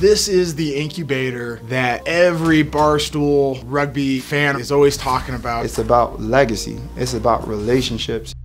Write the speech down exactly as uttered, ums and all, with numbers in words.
This is the incubator that every Barstool rugby fan is always talking about. It's about legacy. It's about relationships.